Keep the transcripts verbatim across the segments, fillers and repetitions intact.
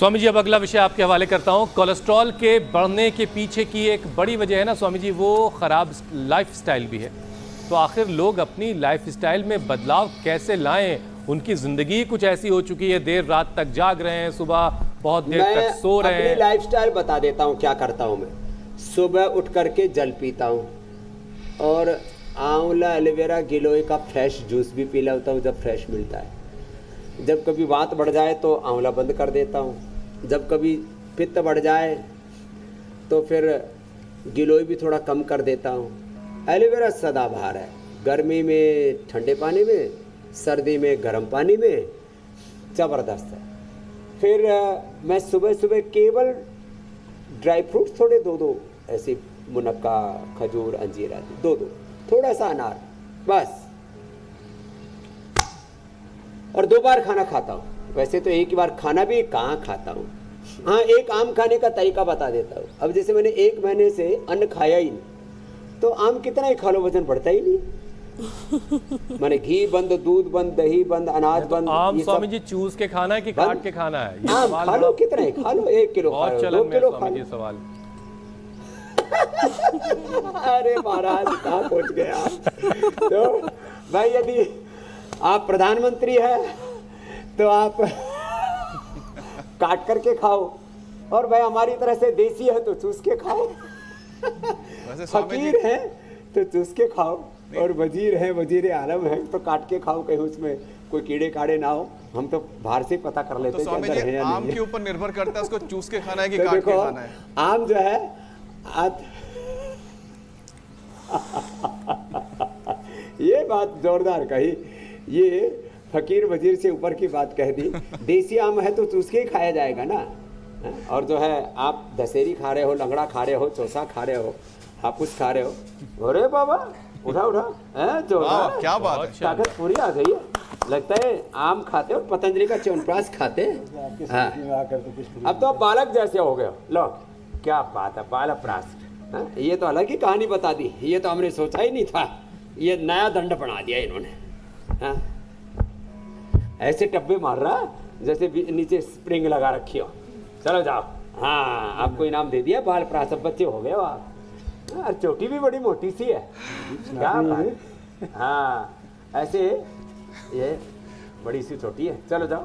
स्वामी जी, अब अगला विषय आपके हवाले करता हूँ। कोलेस्ट्रॉल के बढ़ने के पीछे की एक बड़ी वजह है ना स्वामी जी, वो ख़राब लाइफस्टाइल भी है। तो आखिर लोग अपनी लाइफस्टाइल में बदलाव कैसे लाएं? उनकी ज़िंदगी कुछ ऐसी हो चुकी है, देर रात तक जाग रहे हैं, सुबह बहुत देर तक सो रहे हैं। अपनी लाइफस्टाइल बता देता हूँ क्या करता हूँ मैं। सुबह उठ करके जल पीता हूँ और आंवला एलोवेरा गिलोय का फ्रेश जूस भी पी लेता हूँ जब फ्रेश मिलता है। जब कभी बात बढ़ जाए तो आंवला बंद कर देता हूँ। जब कभी पित्त बढ़ जाए तो फिर गिलोय भी थोड़ा कम कर देता हूँ। एलोवेरा सदाबहार है, गर्मी में ठंडे पानी में, सर्दी में गर्म पानी में, ज़बरदस्त है। फिर मैं सुबह सुबह केवल ड्राई फ्रूट्स थोड़े दो दो ऐसे, मुनक्का, खजूर, अंजीर आदि दो दो, थोड़ा सा अनार बस, और दो बार खाना खाता हूँ। वैसे तो एक ही बार खाना भी कहाँ खाता हूँ। हाँ, एक आम खाने का तरीका बता देता हूँ। अब जैसे मैंने एक महीने से अन्न खाया ही नहीं, तो आम कितना ही खा लो वजन बढ़ता ही नहीं। मैंने घी बंद, दूध बंद, दही बंद, अनाज बंद। आम स्वामी जी चूस के खाना है कि काट के खाना है? ये आम खा लो, कितना ही खा लो, एक किलो खा लो, दो किलो खा लो। सवाल अरे महाराज कहाँ पहुँच गए आप। तो भाई यदि आप प्रधानमंत्री है तो आप काट करके खाओ, और भाई हमारी तरह से देसी है तो चूस के खाओ। फकीर है तो चूस के खाओ, और वजीर है, वजीर आलम है तो काट के खाओ, कहीं उसमें कोई कीड़े काड़े ना हो। हम तो बाहर से पता कर लेते हैं। तो स्वामी जी आम के ऊपर निर्भर करता है उसको चूस के खाना है कि तो काट के खाना है? आम जो है आत... ये बात जोरदार कही, ये फकीर वजीर से ऊपर की बात कह दी। देसी आम है तो चूस के ही खाया जाएगा ना। और जो है आप दशहरी खा रहे हो, लंगड़ा खा रहे हो, चौसा खा रहे हो, हापुस खा रहे हो। अरे बाबा उठा उठा है जो क्या बात है, ताकत पूरी आ गई है। लगता है आम खाते और पतंजलि का च्यवनप्राश खाते। हाँ। अब तो आप बालक जैसे हो गए। लो क्या बात है, बालक प्राश। ये तो अलग ही कहानी बता दी। ये तो हमने सोचा ही नहीं था, ये नया दंड बना दिया इन्होंने। हाँ? ऐसे टब्बे मार रहा जैसे नीचे स्प्रिंग लगा रखी हो। चलो जाओ, हाँ आपको इनाम दे दिया, बाल प्रास बच्चे हो गए हो आप। हाँ, चोटी भी बड़ी मोटी सी है, क्या बात। हाँ ऐसे ये बड़ी सी चोटी है। चलो जाओ।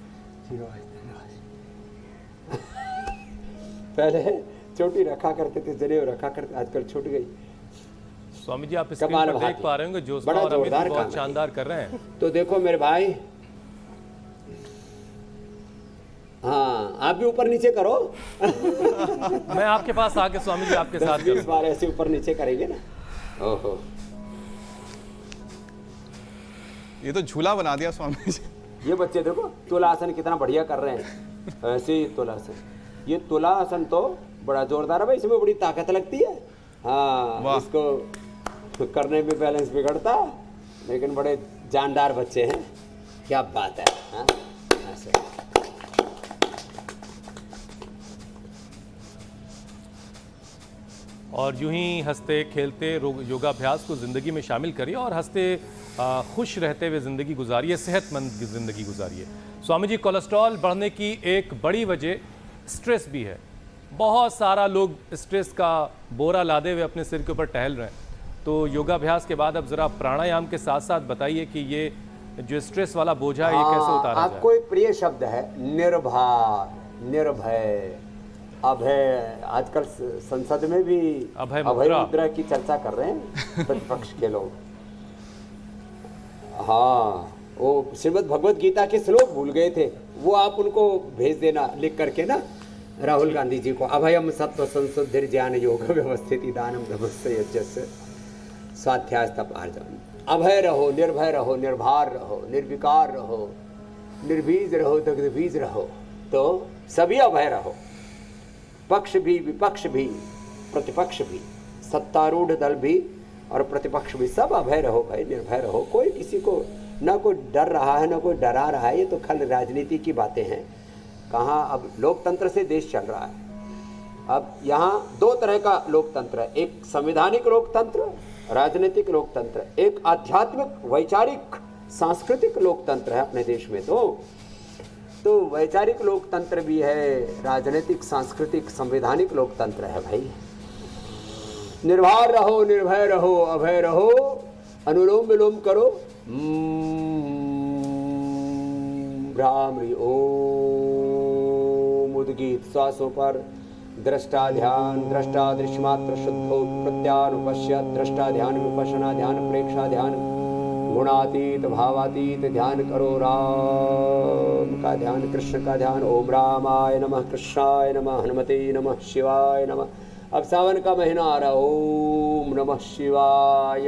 पहले चोटी रखा करते थे, जनेऊ रखा करते, आजकल छूट गई। स्वामी जी आप स्क्रीन पर देख पा रहे होंगे जो बड़ा जोरदार बहुत शानदार कर रहे हैं। तो देखो मेरे भाई, हाँ आप भी ऊपर नीचे करो। मैं आपके पास आके स्वामी जी आपके साथ बीस बार ऐसे ऊपर नीचे करेंगे ना। ओहो, ये तो झूला बना दिया स्वामी जी। ये बच्चे देखो तुलासन कितना बढ़िया कर रहे हैं। ऐसे ही तुलासन, ये तुलासन तो बड़ा जोरदार है भाई, इसमें बड़ी ताकत लगती है। हाँ इसको करने में बैलेंस बिगड़ता, लेकिन बड़े जानदार बच्चे हैं। क्या बात है। हाँ ऐसे और यूं ही हंसते खेलते योगाभ्यास को ज़िंदगी में शामिल करिए और हंसते खुश रहते हुए ज़िंदगी गुजारिए, सेहतमंद ज़िंदगी गुजारिए। स्वामी जी, कोलेस्ट्रॉल बढ़ने की एक बड़ी वजह स्ट्रेस भी है। बहुत सारा लोग स्ट्रेस का बोरा लादे हुए अपने सिर के ऊपर टहल रहे हैं। तो योगाभ्यास के बाद अब ज़रा प्राणायाम के साथ साथ बताइए कि ये जो स्ट्रेस वाला बोझा है ये कैसे उतारा जाए? आपको एक प्रिय शब्द है निर्भार, निर्भय, अभय। आजकल संसद में भी अभय मुद्रा की चर्चा कर रहे हैं प्रतिपक्ष के लोग। हाँ वो श्रीमद् भगवत गीता के श्लोक भूल गए थे, वो आप उनको भेज देना लिख करके ना, राहुल गांधी जी को। अभयम सत्व संशुद्धि ज्ञान योग व्यवस्थित दानम धर्मस्य यज्ञस्य स्वाध्याय तप आर्जव। अभय रहो, निर्भय रहो, निर्भार रहो, निर्विकार रहो, निर्बीज रहो, दग्धबीज रहो। तो सभी अभय रहो, पक्ष भी, विपक्ष भी, प्रतिपक्ष भी, सत्तारूढ़ दल भी और प्रतिपक्ष भी, सब अभय रहो भाई, निर्भय रहो। कोई किसी को ना कोई डर रहा है ना कोई डरा रहा है। ये तो खल राजनीति की बातें हैं। कहाँ अब लोकतंत्र से देश चल रहा है। अब यहाँ दो तरह का लोकतंत्र है, एक संवैधानिक लोकतंत्र, राजनीतिक लोकतंत्र, एक आध्यात्मिक वैचारिक सांस्कृतिक लोकतंत्र है अपने देश में। तो तो वैचारिक लोकतंत्र भी है, राजनीतिक, सांस्कृतिक, संवैधानिक लोकतंत्र है भाई। निर्भय रहो, निर्भय रहो, अभय रहो, अनुलोम विलोम करो, भ्रामरी ओम, उद्गीत श्वासों पर दृष्टा ध्यान, दृष्टा दृश्यमात्र शुद्धो प्रत्यानुपश्यत, दृष्टा ध्यान, विपश्यना ध्यान, प्रेक्षा ध्यान, गुणातीत भावातीत ध्यान करो, राम का ध्यान, कृष्ण का ध्यान। ओम रामाय नमः, कृष्णाय नमः, हनुमते नमः, शिवाय नमः। अब सावन का महीना आ रहा, ओम नमः शिवाय,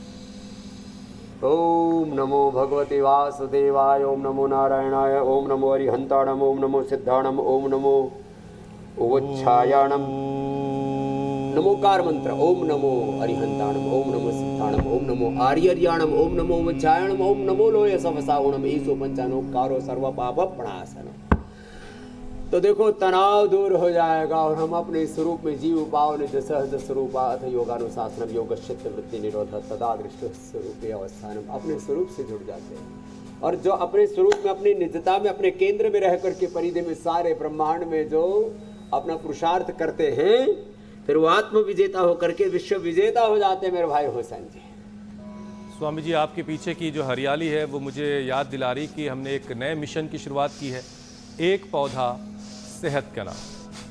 ओम नमो भगवते वासुदेवाय, ओम नमो नारायणाय, ओम नमो अरिहंताणम, ओम नमो सिद्धाणम, ओम नमो उच्छायाणम। नमोकार मंत्र, ओम नमो अरिहंताणम, ओम नमो सिद्धाणम, ओम नमो आर्यर्याणम, ओम नमो उच्छायाणम, ओम नमो लोय सवसावणम, ईसो पंचानोकारो सर्व पाप प्रणाशनम। तो देखो तनाव दूर हो जाएगा और हम अपने स्वरूप में जीव पावन सहज स्वरूपाथ योगानुशासनम योग चित्त वृत्ति निरोध तदा दृष्ट स्वरूप अवस्थानम, अपने स्वरूप से जुड़ जाते हैं। और जो अपने स्वरूप में, अपनी निजता में, अपने केंद्र में रह करके परिधि में सारे ब्रह्मांड में जो अपना पुरुषार्थ करते हैं, फिर वो आत्म विजेता होकर के विश्व विजेता हो जाते हैं मेरे भाई हुसैन जी। स्वामी जी, आपके पीछे की जो हरियाली है वो मुझे याद दिला रही कि हमने एक नए मिशन की शुरुआत की है, एक पौधा सेहत का नाम।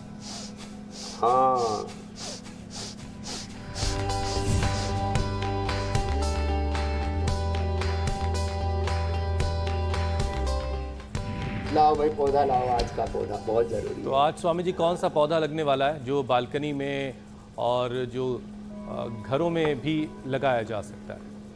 हाँ, लाओ भाई पौधा लाओ, आज का पौधा बहुत जरूरी तो है। आज स्वामी जी कौन सा पौधा लगने वाला है जो बालकनी में और जो अ, घरों में भी लगाया जा सकता है?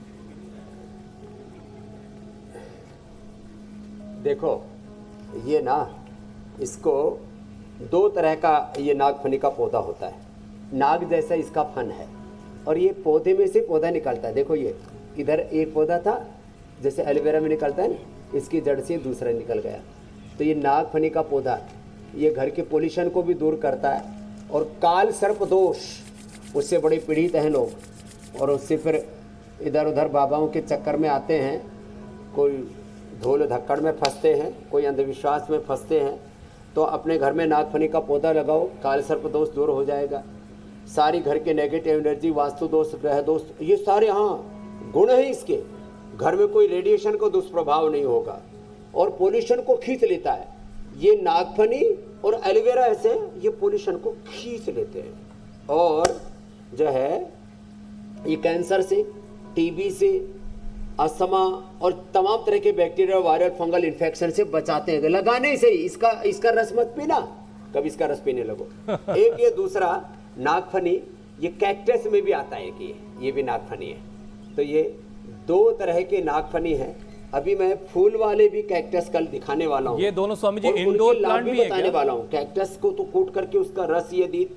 देखो ये ना, इसको दो तरह का ये नागफनी का पौधा होता है। नाग जैसा इसका फन है और ये पौधे में से पौधा निकलता है। देखो ये इधर एक पौधा था जैसे एलोवेरा में निकलता है ना, इसकी जड़ से दूसरा निकल गया। तो ये नागफनी का पौधा ये घर के पोल्यूशन को भी दूर करता है और काल सर्प दोष उससे बड़े पीड़ित हैं लोग, और उससे फिर इधर उधर बाबाओं के चक्कर में आते हैं, कोई धूल धक्कड़ में फंसते हैं, कोई अंधविश्वास में फंसते हैं। तो अपने घर में नागफनी का पौधा लगाओ, काल सर्प दोष दूर हो जाएगा। सारी घर के नेगेटिव एनर्जी, वास्तु दोष, ग्रह दोष, ये सारे हाँ गुण हैं इसके। घर में कोई रेडिएशन का दुष्प्रभाव नहीं होगा और पोल्यूशन को खींच लेता है। ये नागफनी और एलोवेरा ऐसे ये पोल्यूशन को खींच लेते हैं और जो है ये कैंसर से, टीबी से, अस्थमा और तमाम तरह के बैक्टीरिया, वायरल, फंगल इन्फेक्शन से बचाते हैं। लगाने से ही इसका इसका रस मत पीना, कभी इसका रस पीने लगो। एक ये दूसरा नागफनी ये कैक्टस में भी आता है कि ये भी नागफनी है। तो ये दो तरह के नागफनी हैं। अभी मैं फूल वाले भी कैक्टस कल दिखाने वाला हूँ। ये दोनों स्वामी जी और उनके इंडोर लाभ प्लांट भी है बताने क्या? वाला हूँ। कैक्टस को तो कूट करके उसका रस यदि,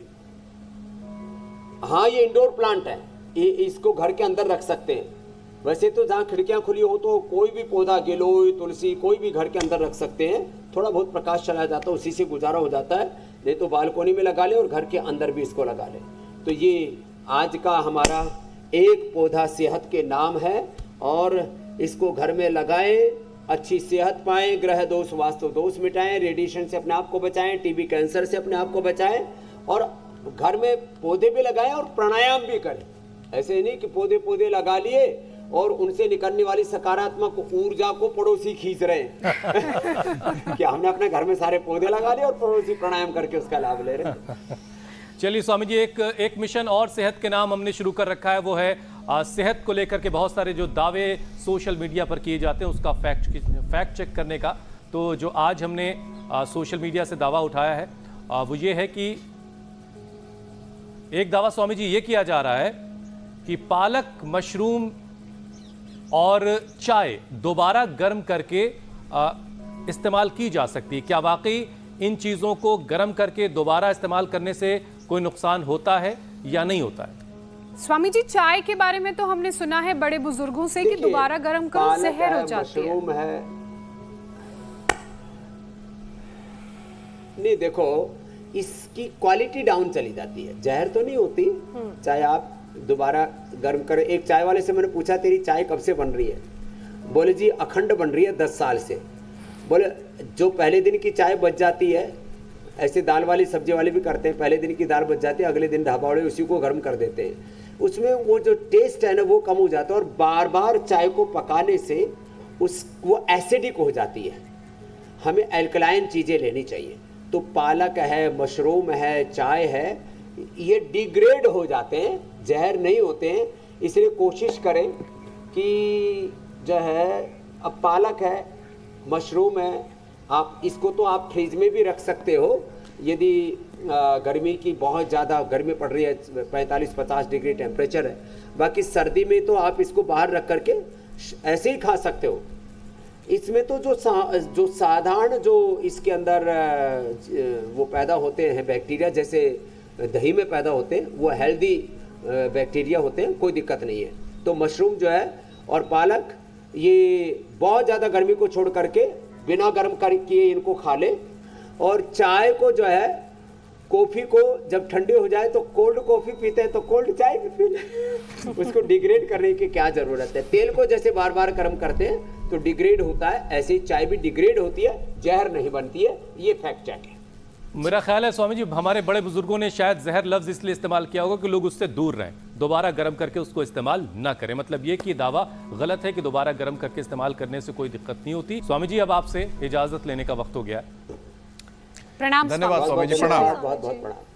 हाँ ये इंडोर प्लांट है, ये इसको घर के अंदर रख सकते हैं। वैसे तो जहाँ खिड़कियाँ खुली हो तो कोई भी पौधा, गिलोय, तुलसी, कोई भी घर के अंदर रख सकते हैं। थोड़ा बहुत प्रकाश चला जाता है, उसी से गुजारा हो जाता है। नहीं तो बालकोनी में लगा ले और घर के अंदर भी इसको लगा ले। तो ये आज का हमारा एक पौधा सेहत के नाम है और इसको घर में लगाएं, अच्छी सेहत पाएं, ग्रह दोष, वास्तु दोष मिटाएं, रेडिएशन से अपने आप को बचाएं, टीबी कैंसर से अपने आप को बचाएं और घर में पौधे भी लगाएं और प्राणायाम भी करें। ऐसे नहीं कि पौधे पौधे लगा लिए और उनसे निकलने वाली सकारात्मक ऊर्जा को पड़ोसी खींच रहे हैं कि हमने अपने घर में सारे पौधे लगा लिए और पड़ोसी प्राणायाम करके उसका लाभ ले रहे हैं। चलिए स्वामी जी, एक एक मिशन और सेहत के नाम हमने शुरू कर रखा है, वो है आ, सेहत को लेकर के बहुत सारे जो दावे सोशल मीडिया पर किए जाते हैं उसका फैक्ट फैक्ट चेक करने का। तो जो आज हमने आ, सोशल मीडिया से दावा उठाया है आ, वो ये है कि एक दावा स्वामी जी ये किया जा रहा है कि पालक, मशरूम और चाय दोबारा गर्म करके आ, इस्तेमाल की जा सकती है। क्या वाकई इन चीज़ों को गर्म करके दोबारा इस्तेमाल करने से कोई नुकसान होता है या नहीं होता है? स्वामी जी, चाय के बारे में तो हमने सुना है बड़े बुजुर्गों से कि दोबारा गर्म करो जहर हो जाती है। मशरूम है, नहीं देखो इसकी क्वालिटी डाउन चली जाती है, जहर तो नहीं होती। चाहे आप दोबारा गर्म करें। एक चाय वाले से मैंने पूछा तेरी चाय कब से बन रही है? बोले जी अखंड बन रही है दस साल से। बोले जो पहले दिन की चाय बच जाती है, ऐसे दाल वाली सब्जी वाले भी करते हैं, पहले दिन की दाल बच जाती है, अगले दिन ढाबा वाले उसी को गर्म कर देते हैं, उसमें वो जो टेस्ट है ना वो कम हो जाता है, और बार बार चाय को पकाने से उस वो एसिडिक हो जाती है। हमें एल्कलाइन चीज़ें लेनी चाहिए। तो पालक है, मशरूम है, चाय है, ये डिग्रेड हो जाते हैं, जहर नहीं होते हैं। इसलिए कोशिश करें कि जो है, अब पालक है, मशरूम है, आप इसको तो आप फ्रिज में भी रख सकते हो यदि गर्मी की बहुत ज़्यादा गर्मी पड़ रही है, पैंतालीस पचास डिग्री टेम्परेचर है। बाकी सर्दी में तो आप इसको बाहर रख करके ऐसे ही खा सकते हो। इसमें तो जो सा, जो साधारण जो इसके अंदर वो पैदा होते हैं बैक्टीरिया, जैसे दही में पैदा होते हैं, वो हेल्दी बैक्टीरिया होते हैं, कोई दिक्कत नहीं है। तो मशरूम जो है और पालक, ये बहुत ज़्यादा गर्मी को छोड़ करके बिना गर्म करके इनको खा ले। और चाय को जो है, कॉफ़ी को जब ठंडी हो जाए तो कोल्ड कॉफ़ी पीते हैं तो कोल्ड चाय भी पी ले। उसको डिग्रेड करने की क्या ज़रूरत है। तेल को जैसे बार बार गर्म करते हैं तो डिग्रेड होता है, ऐसे ही चाय भी डिग्रेड होती है, जहर नहीं बनती है। ये फैक्ट चेक है। मेरा ख्याल है स्वामी जी, हमारे बड़े बुजुर्गों ने शायद जहर लफ्ज़ इसलिए इस्तेमाल किया होगा कि लोग उससे दूर रहें, दोबारा गर्म करके उसको इस्तेमाल ना करें। मतलब ये कि दावा गलत है कि दोबारा गर्म करके इस्तेमाल करने से कोई दिक्कत नहीं होती। स्वामी जी, अब आपसे इजाज़त लेने का वक्त हो गया। प्रणाम। धन्यवाद स्वामी जी, प्रणाम। बहुत बहुत प्रणाम।